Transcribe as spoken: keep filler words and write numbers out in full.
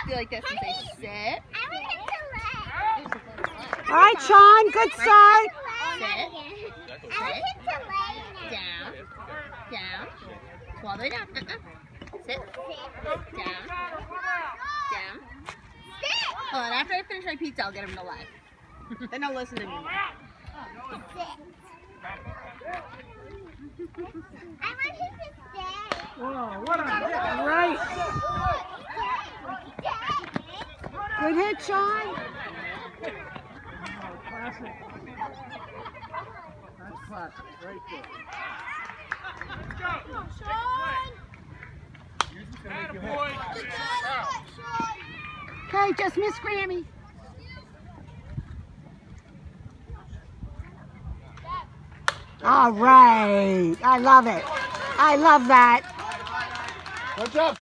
do like this and say sit. All right, Sean, good start. Sit. Sit. Down. Down. All the way down. Uh-uh. Sit. Down. Down. Hold on, after I finish my pizza, I'll get him to lie. Then I'll listen to me. I want him to stay. Whoa, what a hit. Right. Good hit, Sean. Classic. That's classic, right there. Let's go. Come on, Sean. Okay, just miss Grammy. All right. I love it. I love that. Good job.